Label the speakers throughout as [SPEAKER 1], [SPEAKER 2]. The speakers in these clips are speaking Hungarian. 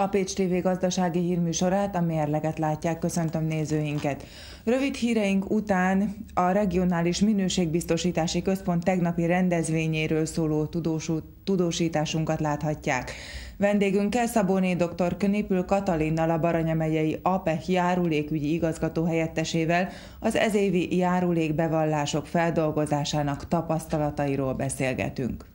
[SPEAKER 1] A Pécs TV gazdasági hírműsorát, a Mérleget látják, köszöntöm nézőinket. Rövid híreink után a Regionális Minőségbiztosítási Központ tegnapi rendezvényéről szóló tudósításunkat láthatják. Vendégünkkel Szabóné dr. Knipül Katalinnal, a Baranya megyei APEH járulékügyi igazgató helyettesével az ezévi járulékbevallások feldolgozásának tapasztalatairól beszélgetünk.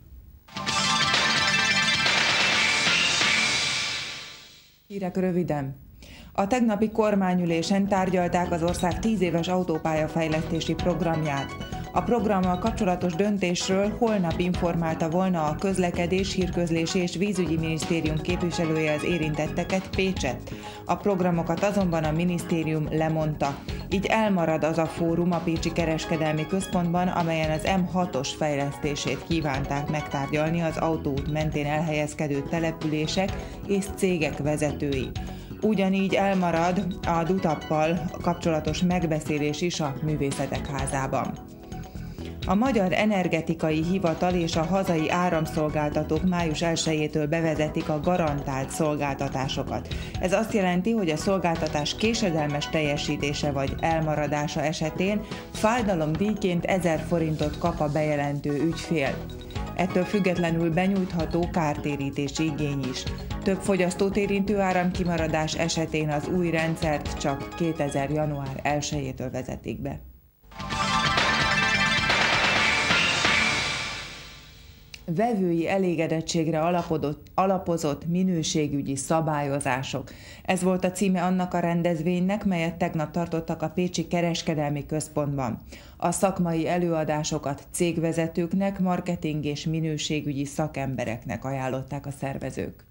[SPEAKER 1] Hírek röviden. A tegnapi kormányülésen tárgyalták az ország 10 éves autópályafejlesztési programját. A programmal kapcsolatos döntésről holnap informálta volna a Közlekedés, Hírközlési és Vízügyi Minisztérium képviselője az érintetteket, Pécset. A programokat azonban a minisztérium lemondta. Így elmarad az a fórum a Pécsi Kereskedelmi Központban, amelyen az M6-os fejlesztését kívánták megtárgyalni az autóút mentén elhelyezkedő települések és cégek vezetői. Ugyanígy elmarad a DUTAP-pal kapcsolatos megbeszélés is a Művészetek Házában. A Magyar Energetikai Hivatal és a hazai áramszolgáltatók május 1-től bevezetik a garantált szolgáltatásokat. Ez azt jelenti, hogy a szolgáltatás késedelmes teljesítése vagy elmaradása esetén fájdalomdíjként 1000 forintot kap a bejelentő ügyfél. Ettől függetlenül benyújtható kártérítési igény is. Több fogyasztót érintő áramkimaradás esetén az új rendszert csak 2000. január 1-től vezetik be. Vevői elégedettségre alapozott minőségügyi szabályozások. Ez volt a címe annak a rendezvénynek, melyet tegnap tartottak a Pécsi Kereskedelmi Központban. A szakmai előadásokat cégvezetőknek, marketing és minőségügyi szakembereknek ajánlották a szervezők.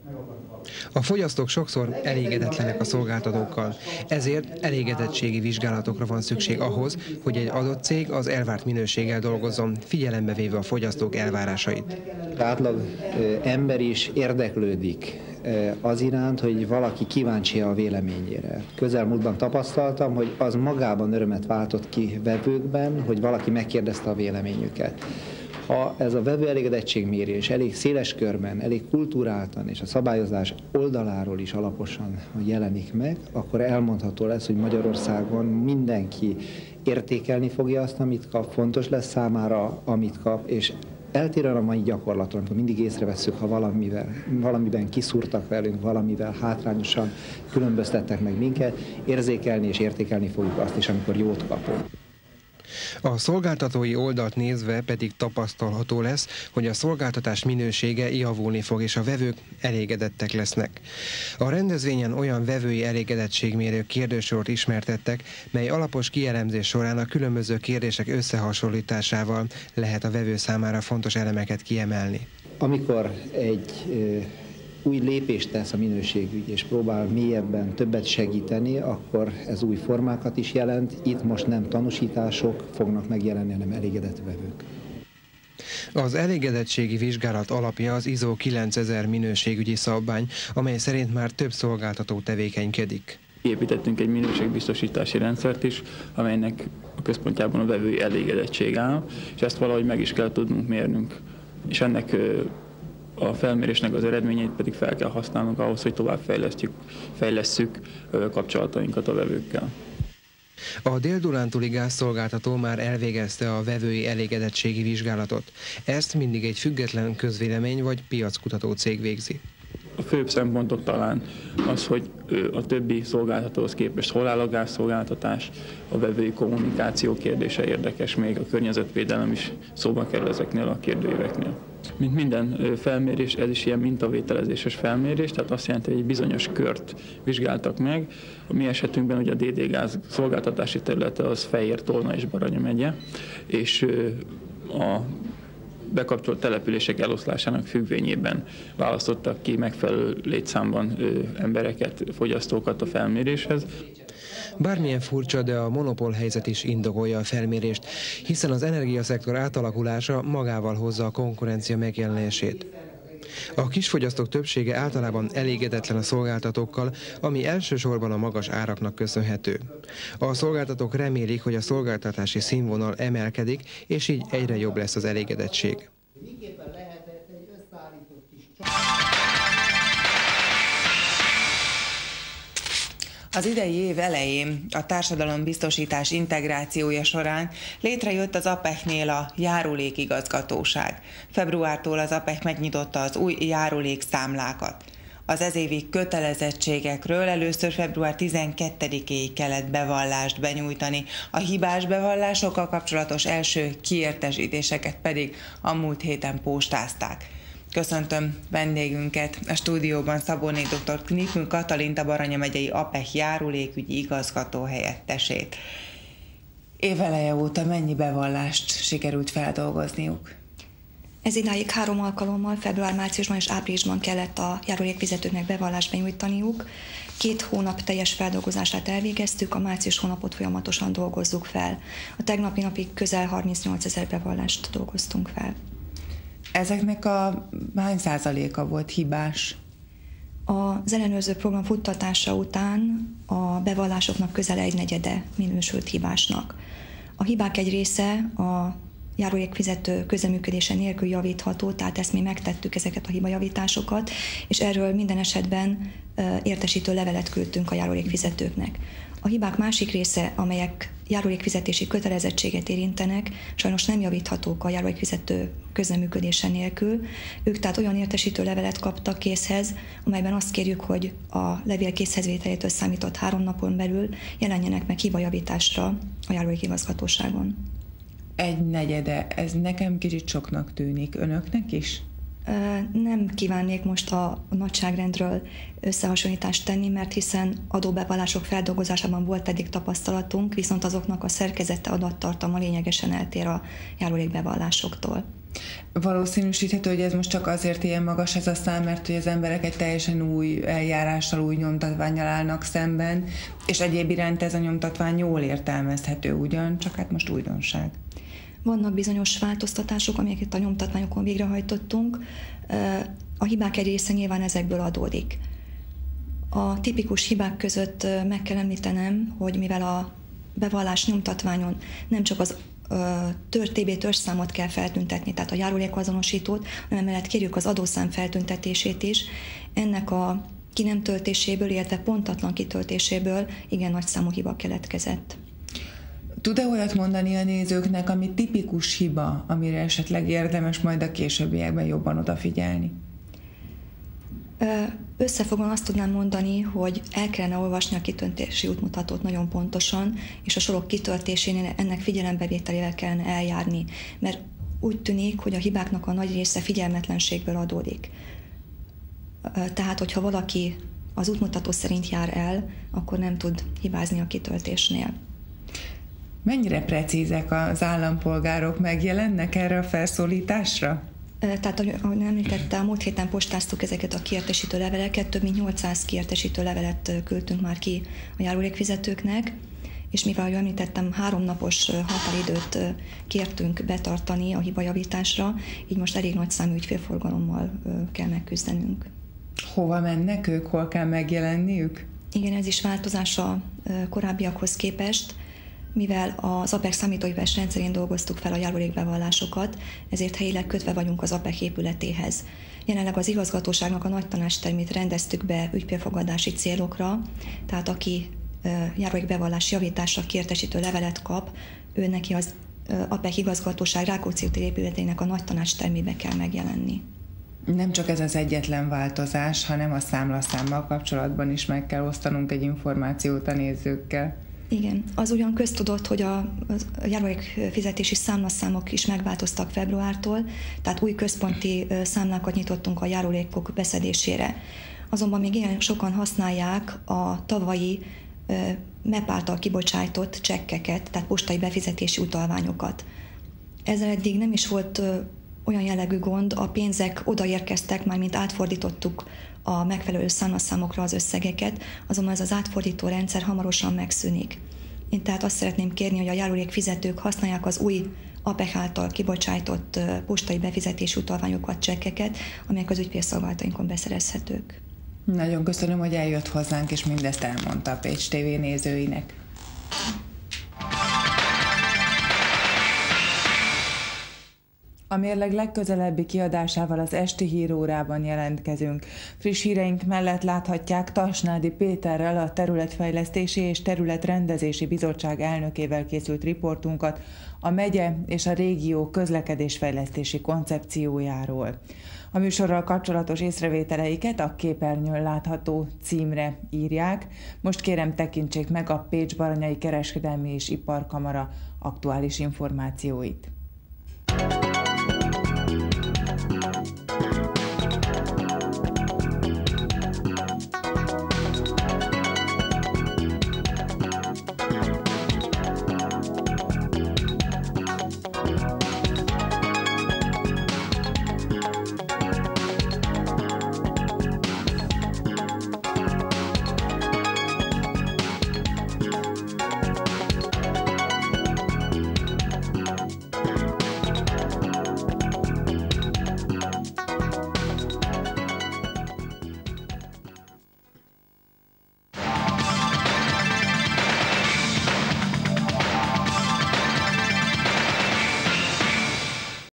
[SPEAKER 2] A fogyasztók sokszor elégedetlenek a szolgáltatókkal, ezért elégedettségi vizsgálatokra van szükség ahhoz, hogy egy adott cég az elvárt minőséggel dolgozzon, figyelembe véve a fogyasztók elvárásait. Átlag ember is érdeklődik az iránt, hogy valaki kíváncsi a véleményére. Közelmúltban tapasztaltam, hogy az magában örömet váltott ki vevőkben, hogy valaki megkérdezte a véleményüket. Ha ez a vevő elégedettségmérés elég széles körben, elég kulturáltan és a szabályozás oldaláról is alaposan jelenik meg, akkor elmondható lesz, hogy Magyarországon mindenki értékelni fogja azt, amit kap, fontos lesz számára, amit kap, és eltérően a mai gyakorlaton, amikor mindig észrevesszük, ha valamiben kiszúrtak velünk, valamivel hátrányosan különböztettek meg minket, érzékelni és értékelni fogjuk azt is, amikor jót kapunk. A szolgáltatói oldalt nézve pedig tapasztalható lesz, hogy a szolgáltatás minősége javulni fog, és a vevők elégedettek lesznek. A rendezvényen olyan vevői elégedettségmérő kérdősort ismertettek, mely alapos kielemzés során a különböző kérdések összehasonlításával lehet a vevő számára fontos elemeket kiemelni. Amikor egy új lépést tesz a minőségügy, és próbál mélyebben többet segíteni, akkor ez új formákat is jelent. Itt most nem tanúsítások fognak megjelenni, hanem elégedett vevők. Az elégedettségi vizsgálat alapja az ISO 9000 minőségügyi szabvány, amely szerint már több szolgáltató tevékenykedik.
[SPEAKER 3] Építettünk egy minőségbiztosítási rendszert is, amelynek a központjában a vevői elégedettség áll, és ezt valahogy meg is kell tudnunk mérnünk. És ennek a felmérésnek az eredményeit pedig fel kell használnunk ahhoz, hogy tovább fejlesszük kapcsolatainkat a vevőkkel.
[SPEAKER 2] A Dél-Dunántúli gázszolgáltató már elvégezte a vevői elégedettségi vizsgálatot. Ezt mindig egy független közvélemény vagy piackutató cég végzi.
[SPEAKER 3] A főbb szempontok talán az, hogy a többi szolgáltatóhoz képest hol áll a gázszolgáltatás, a vevői kommunikáció kérdése érdekes, még a környezetvédelem is szóba kerül ezeknél a kérdőíveknél. Mint minden felmérés, ez is ilyen mintavételezéses felmérés, tehát azt jelenti, hogy egy bizonyos kört vizsgáltak meg. A mi esetünkben ugye a DD Gáz szolgáltatási területe az Fejér, Tolna és Baranya megye, és a bekapcsolt települések eloszlásának függvényében választottak ki megfelelő létszámban embereket, fogyasztókat a felméréshez.
[SPEAKER 2] Bármilyen furcsa, de a monopól helyzet is indokolja a felmérést, hiszen az energiaszektor átalakulása magával hozza a konkurencia megjelenését. A kisfogyasztók többsége általában elégedetlen a szolgáltatókkal, ami elsősorban a magas áraknak köszönhető. A szolgáltatók remélik, hogy a szolgáltatási színvonal emelkedik, és így egyre jobb lesz az elégedettség.
[SPEAKER 1] Az idei év elején a társadalombiztosítás integrációja során létrejött az APEC-nél a járulékigazgatóság. Februártól az APEC megnyitotta az új járulékszámlákat. Az ezévi kötelezettségekről először február 12-éig kellett bevallást benyújtani, a hibás bevallásokkal kapcsolatos első kiértesítéseket pedig a múlt héten postázták. Köszöntöm vendégünket, a stúdióban Szabóné dr. Knipmű Katalint, a Baranya megyei APEC járulékügyi igazgató helyettesét. Éveleje óta mennyi bevallást sikerült feldolgozniuk?
[SPEAKER 4] Ez idáig 3 alkalommal, február, márciusban és áprilisban kellett a járulékfizetőknek bevallást benyújtaniuk. 2 hónap teljes feldolgozását elvégeztük, a március hónapot folyamatosan dolgozzuk fel. A tegnapi napig közel 38 000 bevallást dolgoztunk fel.
[SPEAKER 1] Ezeknek a hány százaléka volt hibás?
[SPEAKER 4] Az ellenőrző program futtatása után a bevallásoknak közel 1/4 minősült hibásnak. A hibák egy része a járulékfizető közreműködése nélkül javítható, tehát ezt mi megtettük, ezeket a hibajavításokat, és erről minden esetben értesítő levelet küldtünk a járulékfizetőknek. A hibák másik része, amelyek járulékfizetési kötelezettséget érintenek, sajnos nem javíthatók a járulékfizető közreműködése nélkül. Ők tehát olyan értesítő levelet kaptak készhez, amelyben azt kérjük, hogy a levél készhezvételétől számított 3 napon belül jelenjenek meg hibajavításra a járulékigazgatóságon.
[SPEAKER 1] 1/4, ez nekem kicsit soknak tűnik. Önöknek is?
[SPEAKER 4] Nem kívánnék most a nagyságrendről összehasonlítást tenni, mert hiszen adóbevallások feldolgozásában volt eddig tapasztalatunk, viszont azoknak a szerkezete, adattartalma lényegesen eltér a járulékbevallásoktól.
[SPEAKER 1] Valószínűsíthető, hogy ez most csak azért ilyen magas ez a szám, mert hogy az emberek egy teljesen új eljárással, új nyomtatvánnyal állnak szemben, és egyéb iránt ez a nyomtatvány jól értelmezhető ugyan, csak hát most újdonság.
[SPEAKER 4] Vannak bizonyos változtatások, amelyeket a nyomtatványokon végrehajtottunk. A hibák egy része nyilván ezekből adódik. A tipikus hibák között meg kell említenem, hogy mivel a bevallás nyomtatványon nem csak az TB törzsszámot kell feltüntetni, tehát a járulékazonosítót, hanem emellett kérjük az adószám feltüntetését is. Ennek a ki nem töltéséből, illetve pontatlan kitöltéséből igen nagy számú hiba keletkezett.
[SPEAKER 1] Tud-e olyat mondani a nézőknek, ami tipikus hiba, amire esetleg érdemes majd a későbbiekben jobban odafigyelni?
[SPEAKER 4] Összefoglalóan azt tudnám mondani, hogy el kellene olvasni a kitöltési útmutatót nagyon pontosan, és a sorok kitöltésénél ennek figyelembevételével kellene eljárni, mert úgy tűnik, hogy a hibáknak a nagy része figyelmetlenségből adódik. Tehát, hogyha valaki az útmutató szerint jár el, akkor nem tud hibázni a kitöltésnél.
[SPEAKER 1] Mennyire precízek az állampolgárok, megjelennek erre a felszólításra?
[SPEAKER 4] Tehát, ahogy említette, a múlt héten postáztuk ezeket a kiértesítő leveleket, több mint 800 kiértesítő levelet küldtünk már ki a járulékfizetőknek, és mivel, ahogy említettem, 3 napos határidőt kértünk betartani a hibajavításra, így most elég nagy számú ügyfélforgalommal kell megküzdenünk.
[SPEAKER 1] Hova mennek ők, hol kell megjelenniük?
[SPEAKER 4] Igen, ez is változás a korábbiakhoz képest. Mivel az APEC számítógépes rendszerén dolgoztuk fel a járulékbevallásokat, ezért helyileg kötve vagyunk az APEC épületéhez. Jelenleg az igazgatóságnak a nagy tanácstermét rendeztük be ügyfélfogadási célokra, tehát aki járulékbevallás javításra kiértesítő levelet kap, ő neki az APEC igazgatóság Rákóczi úti épületének a nagy tanácstermébe kell megjelenni.
[SPEAKER 1] Nem csak ez az egyetlen változás, hanem a számlaszámmal kapcsolatban is meg kell osztanunk egy információt a nézőkkel.
[SPEAKER 4] Igen, az ugyan köztudott, hogy a járulékfizetési számlaszámok is megváltoztak februártól, tehát új központi számlákat nyitottunk a járulékok beszedésére. Azonban még ilyen sokan használják a tavalyi MEP által kibocsájtott csekkeket, tehát postai befizetési utalványokat. Ezzel eddig nem is volt olyan jellegű gond, a pénzek odaérkeztek, mármint átfordítottuk a megfelelő számlaszámokra az összegeket, azonban ez az átfordító rendszer hamarosan megszűnik. Én tehát azt szeretném kérni, hogy a járulékfizetők használják az új APEC által kibocsájtott postai befizetési utalványokat, csekkeket, amelyek az ügyfélszolgálatainkon beszerezhetők.
[SPEAKER 1] Nagyon köszönöm, hogy eljött hozzánk, és mindezt elmondta a Pécs TV nézőinek. A Mérleg legközelebbi kiadásával az esti hírórában jelentkezünk. Friss híreink mellett láthatják Tasnádi Péterrel, a Területfejlesztési és Területrendezési Bizottság elnökével készült riportunkat a megye és a régió közlekedésfejlesztési koncepciójáról. A műsorral kapcsolatos észrevételeiket a képernyőn látható címre írják. Most kérem, tekintsék meg a Pécs-Baranyai Kereskedelmi és Iparkamara aktuális információit.